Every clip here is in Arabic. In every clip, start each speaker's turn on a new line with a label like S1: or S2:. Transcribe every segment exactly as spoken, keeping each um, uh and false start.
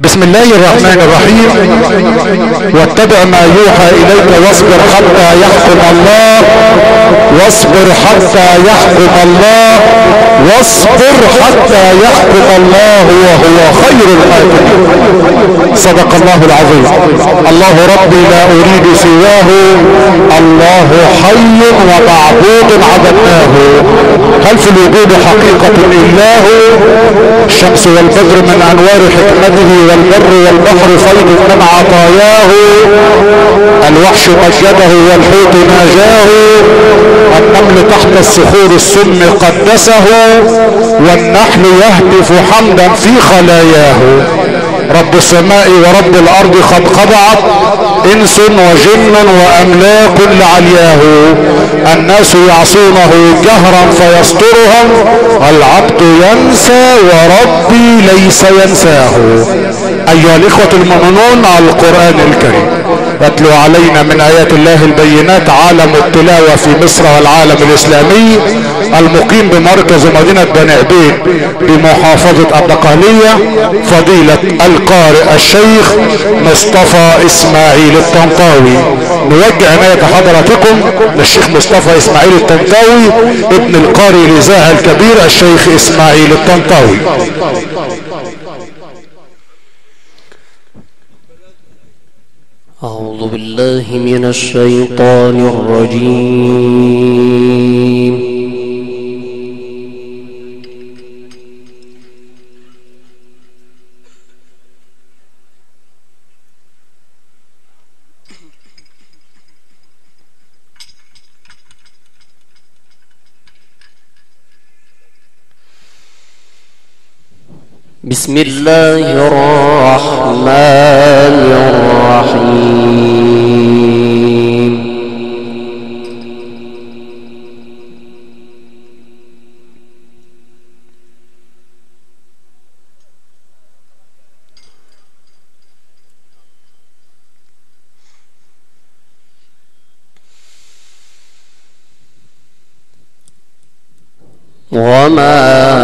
S1: بسم الله الرحمن الرحيم. واتبع ما يوحى اليك واصبر حتى يحكم الله، واصبر حتى يحكم الله، واصبر حتى يحكم الله وهو خير الحاكمين. صدق الله العظيم. الله ربي لا اريد سواه، الله حي ومعبود عبدناه. هل في الوجود حقيقة الا هو؟ الشمس والبدر من انوار حكمته، والبر والبحر فيض من عطاياه. الوحش مجده والحوت ناجاه، النمل تحت الصخور السم قدسه، والنحل يهتف حمدا في خلاياه. رب السماء ورب الارض قد خضعت، انس وجن واملاك لعلياه. الناس يعصونه جهرا فيسترهم، العبد ينسى وربي ليس ينساه. ايها الاخوة المؤمنون، على القرآن الكريم يتلو علينا من ايات الله البينات عالم التلاوة في مصر والعالم الاسلامي، المقيم بمركز مدينة بني عبيد بمحافظة الدقهلية، فضيلة القارئ الشيخ مصطفى اسماعيل الطنطاوي. نوجه عناية حضراتكم للشيخ مصطفى اسماعيل الطنطاوي ابن القارئ الاذاعي الكبير الشيخ اسماعيل الطنطاوي.
S2: أعوذ بالله من الشيطان الرجيم. بسم الله الرحمن الرحيم. وما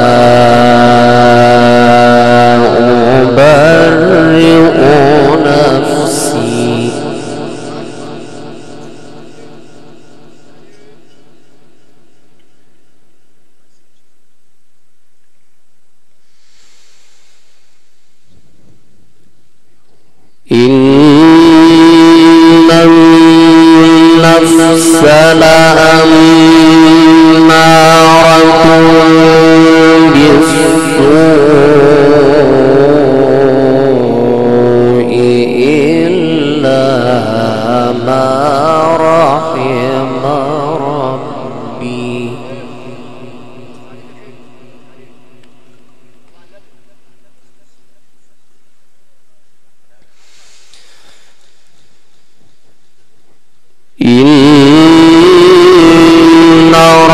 S2: نفسي إن النفس لأمارة بالسوء إلا ما رحم ربي. إن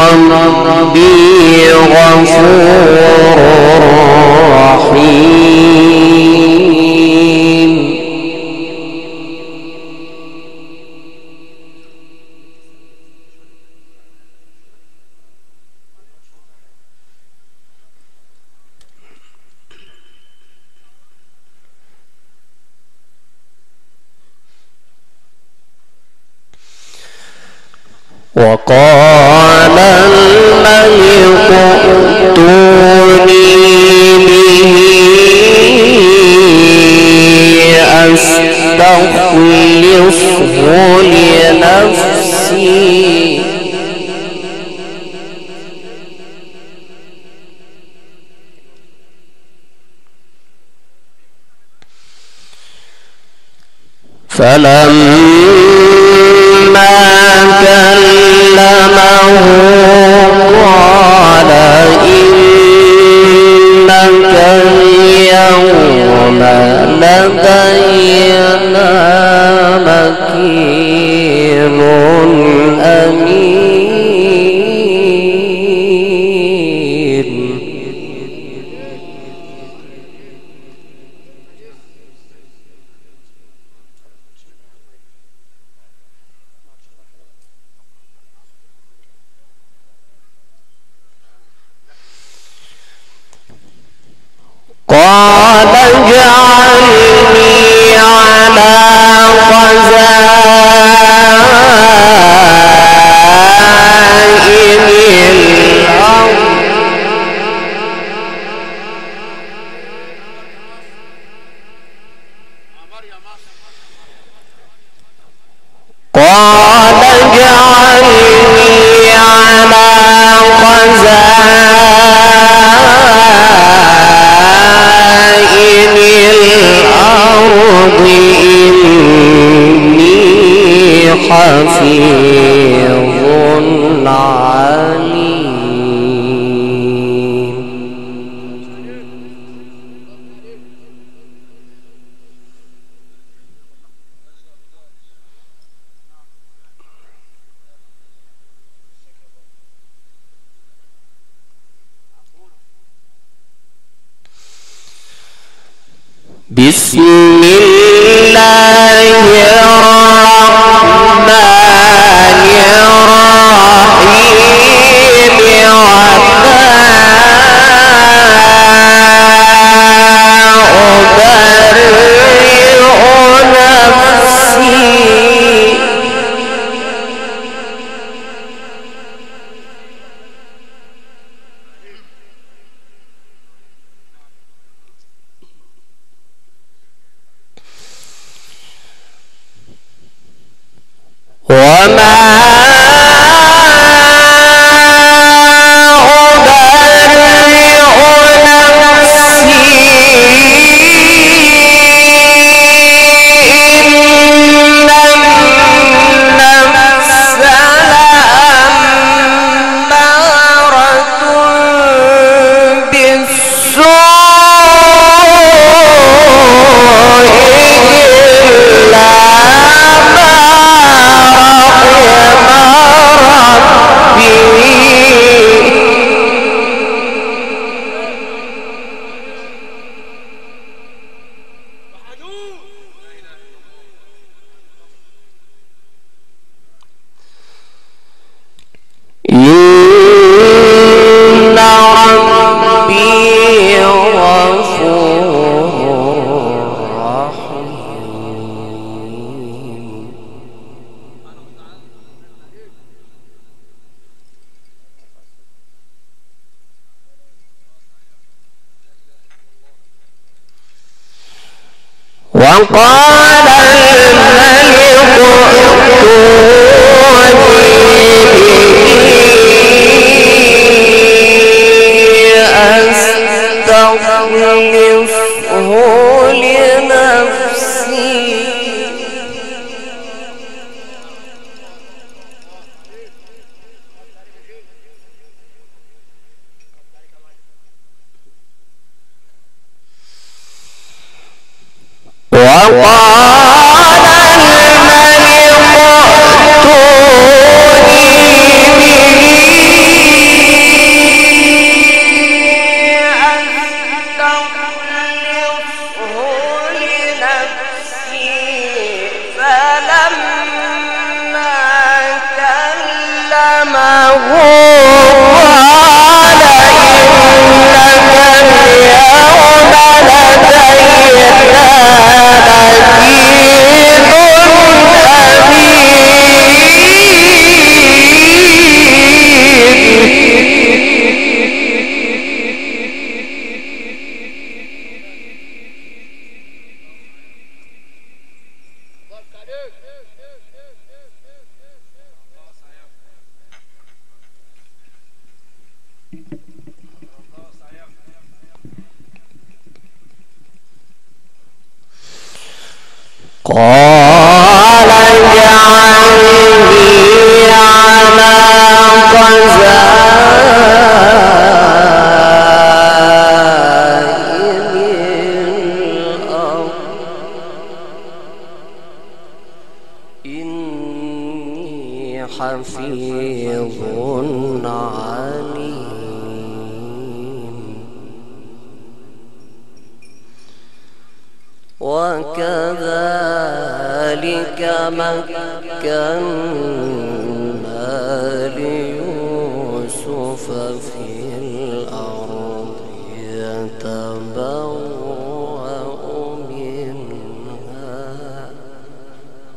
S2: ربي غفور رحيم. وقال الملك ائتوني به أستخلصه لنفسي. فلما كلمه قال إنك اليوم لدينا مكين أمين. قال اجعل بسم الله الرحمن الرحيم وما وقال الملك أستخلفه لنفسي وقال الملك ائتوني به أستخلفه لنفسي فلما كلمه قال إنك اليوم لدينا قال اجعلني على خزائن الأرض إني حفيظ عليم وكذلك مكنا ليوسف في الأرض يتبوأ منها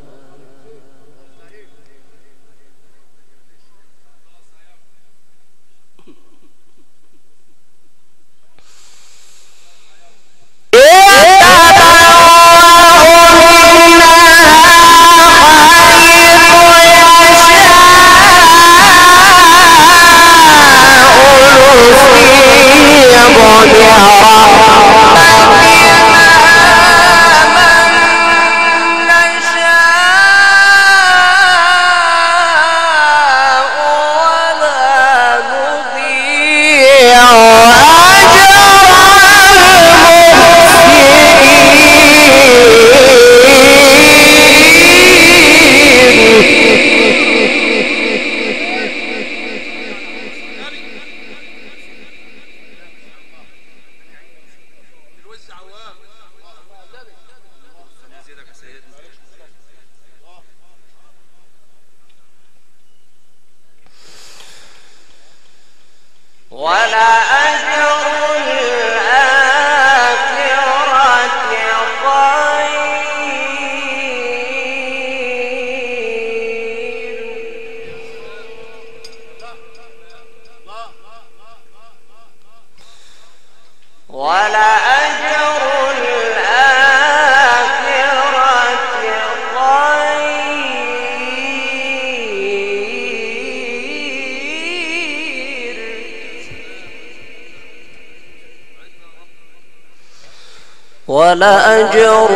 S2: ولأجر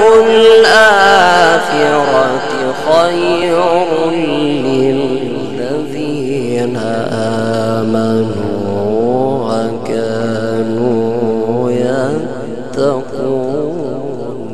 S2: الآخرة خير للذين آمنوا وكانوا يتقون.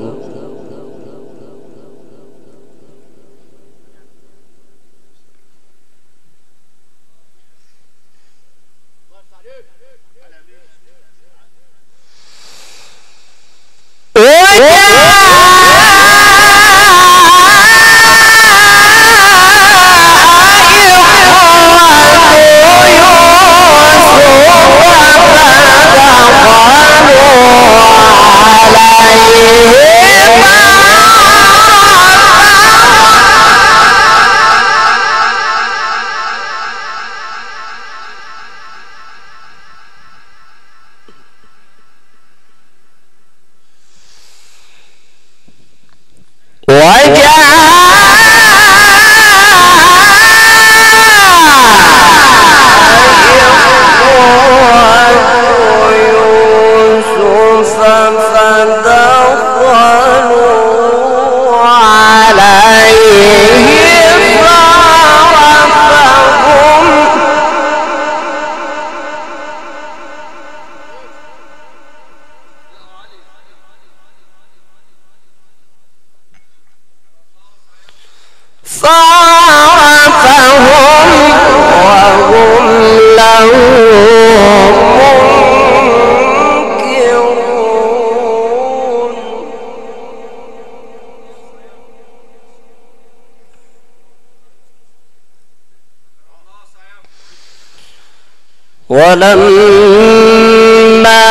S2: ولما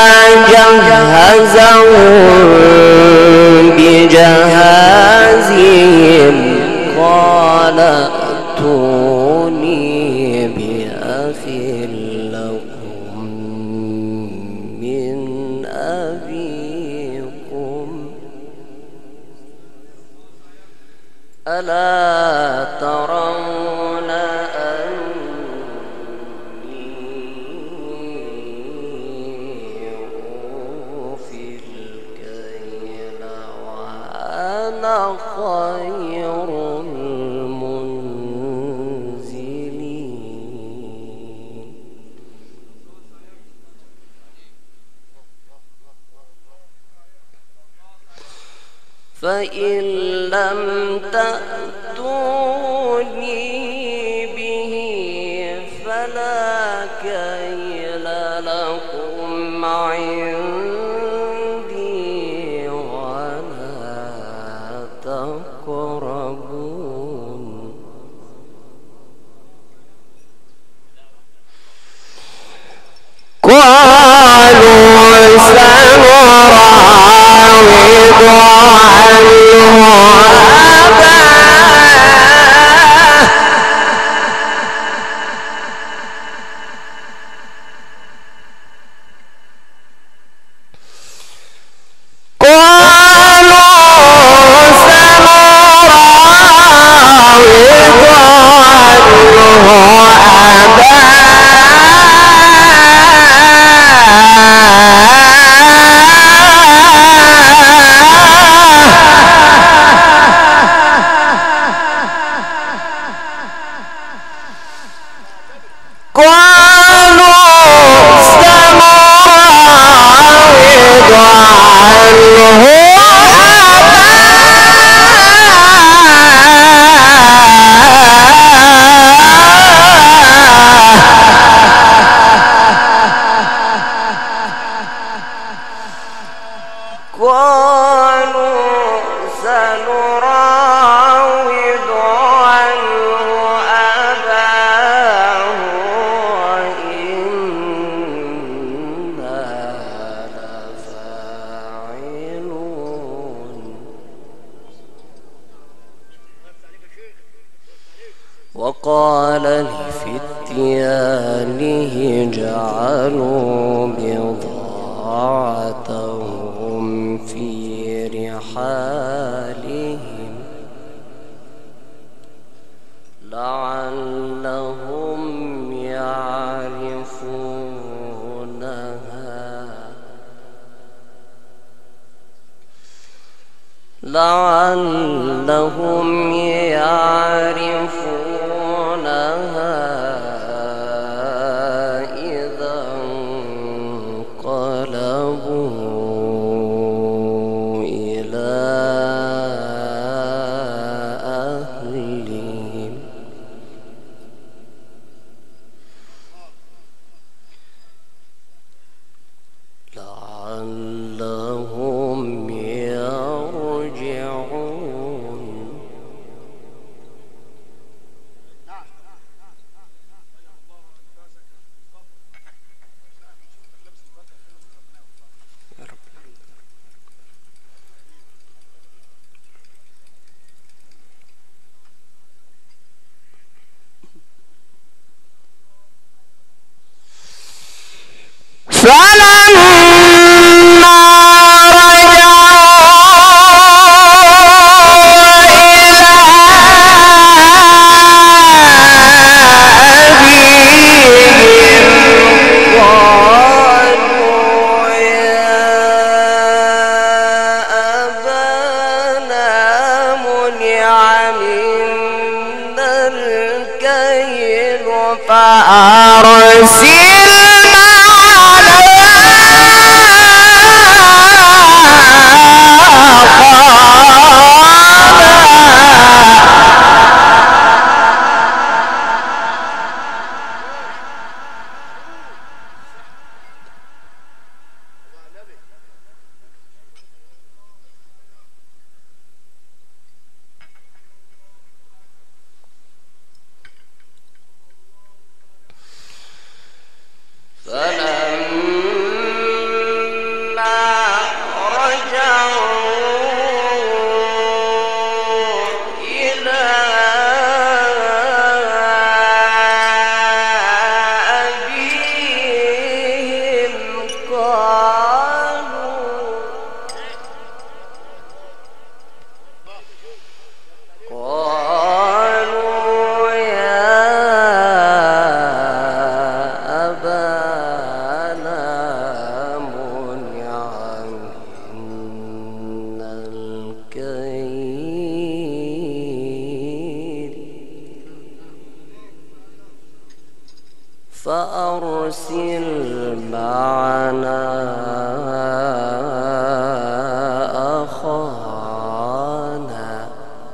S2: جهزهم بجهازهم قال ائتوني بأخ لكم من أبيكم ألا ترون خير المنزلين. فإن لم تأتوني به فلا كيل لكم عندي ولا تقربون. قالوا سنراود عنه قال لفتيانه اجعلوا بضاعتهم في رحالهم لعلهم يعرفونها لعلهم يعرفونها إذا انقلبوا إلى أهلهم لعلهم يرجعون. فأرسل معنا أخانا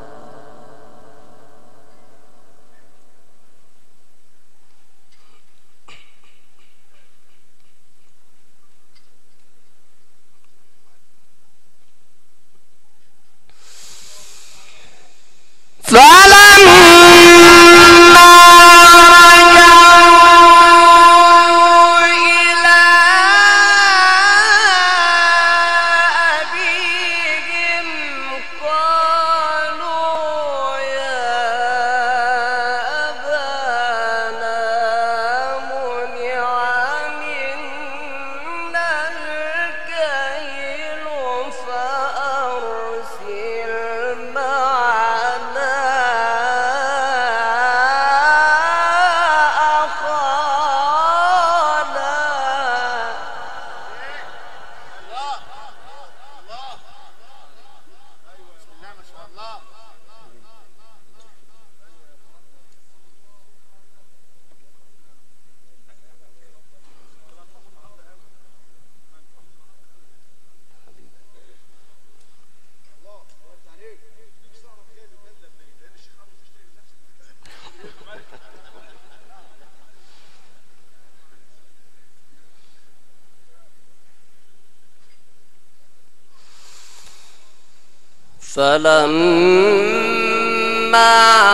S2: فلما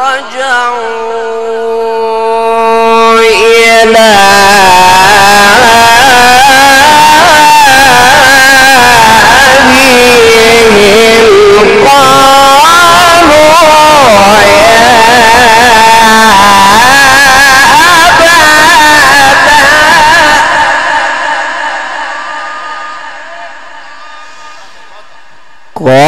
S2: رجعوا إلى أبيهم قالوا يا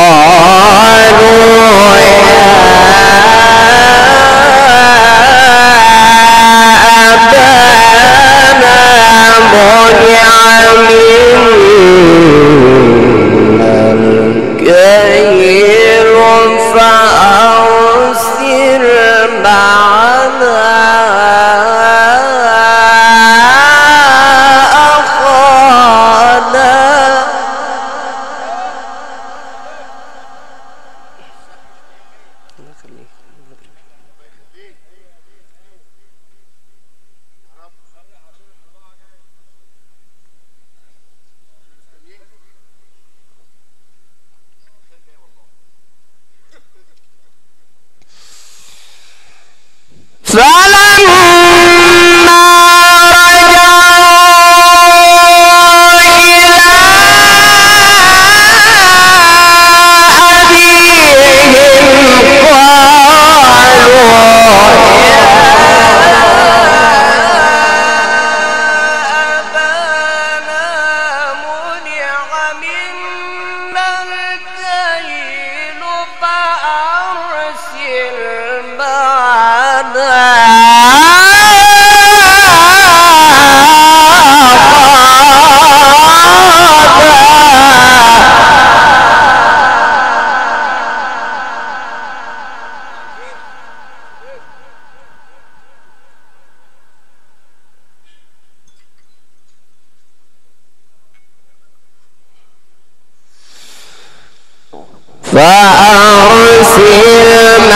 S2: فأرسل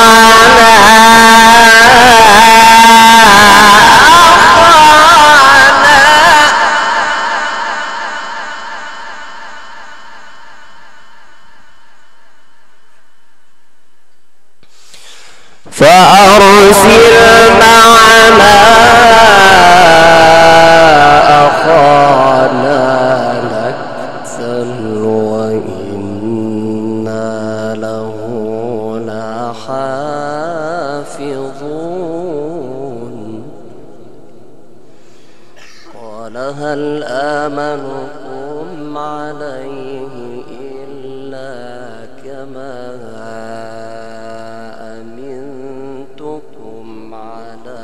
S2: معنا أخانا نكتل وإنا له لحافظون قال هل آمنكم عليه إلا كما أمنتكم على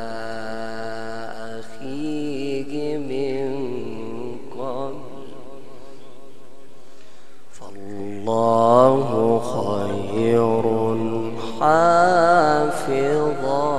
S2: أخيه من قبل فالله خير حافظا.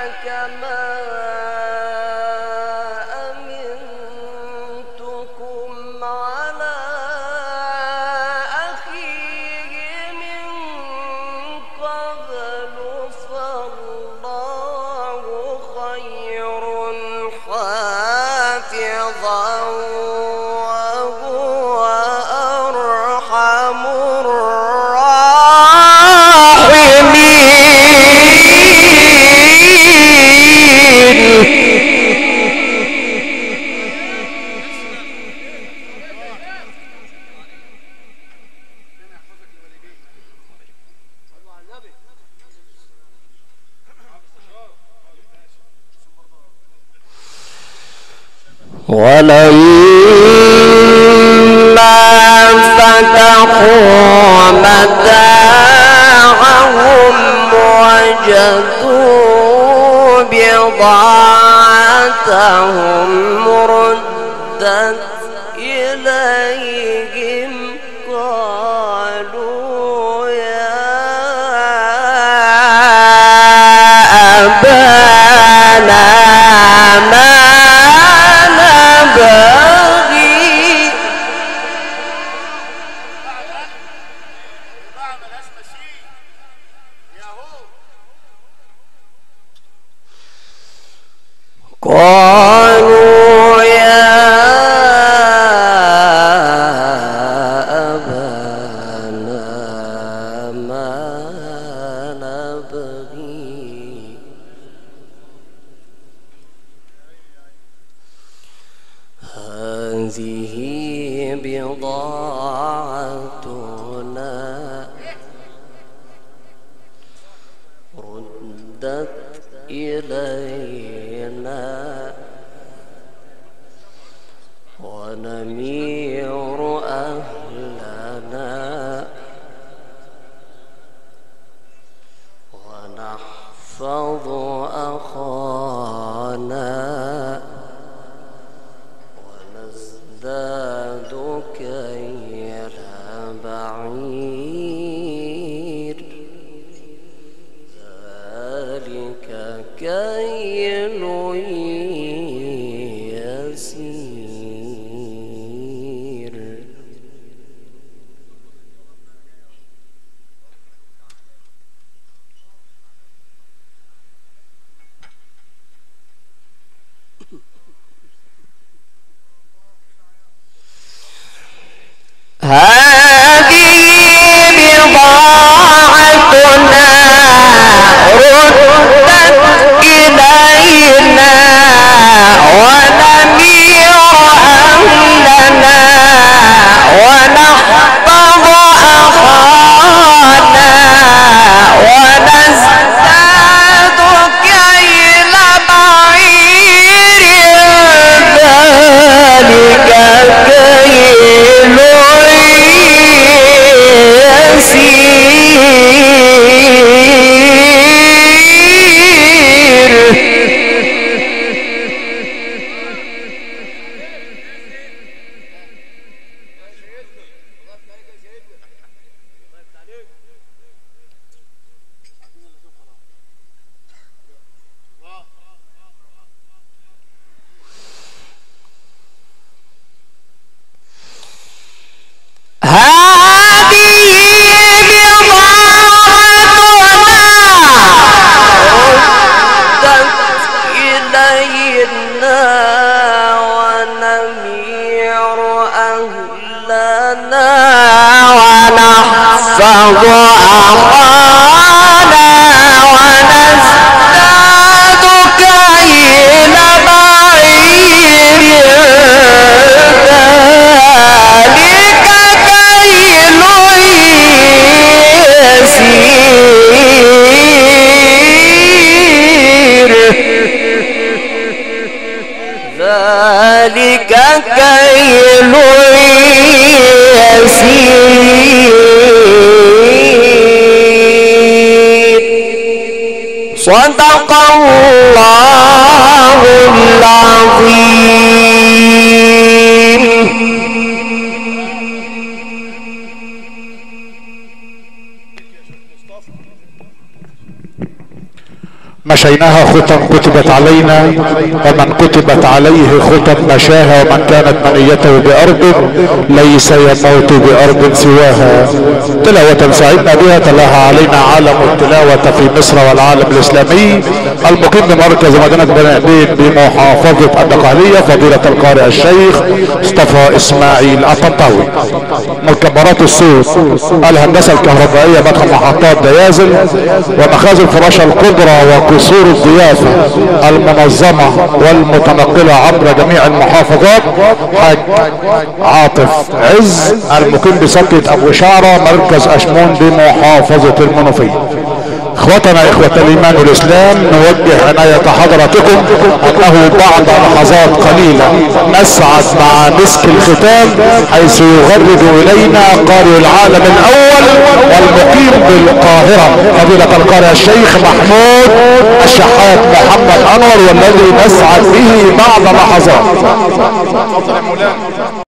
S2: كما أمنتكم ولما فتحوا متاعهم وجدوا بضاعتهم ردت إليهم قالوا يا أبانا ما نبغي قالوا يا أبانا ما نبغي هذه بضاعتنا ردت إلينا ونمير أهلنا ونحفظ أخانا ونزداد كيل بعير ذلك كيل يسير. هذه بضاعتنا ردت إلينا ونمير أهلنا ونحفظ أخانا ونزداد كيل بعير ذلك كيل ذلك كيل يسير. صدق الله العظيم.
S1: مشيناها خطى كتبت علينا، ومن كتبت عليه خطى مشاها، ومن كانت منيته بأرض ليس يموت بأرض سواها. تلاوة سعدنا بها تلاها علينا عالم التلاوة في مصر والعالم الإسلامي، المقيم بمركز مدينة بني عبيد بمحافظة الدقهلية، فضيلة القارئ الشيخ مصطفى إسماعيل الطنطاوي. مكبرات الصوت، الهندسة الكهربائية، مدخل محطات ديازل ومخازن فراشة القدرة وقصور الضيافة المنظمة والمتنقلة عبر جميع المحافظات. حاج عاطف عز المقيم بسكة ابو شعرة، مركز اشمون بمحافظة المنوفية. اخوتنا اخوة الايمان والاسلام، نوجه عناية حضراتكم انه بعد لحظات قليلة نسعد مع مسك الختام، حيث يغرد الينا قارئ العالم الاول والمقيم بالقاهرة فضيلة القارئ الشيخ محمود الشحات محمد انور، والذي نسعد به بعد لحظات.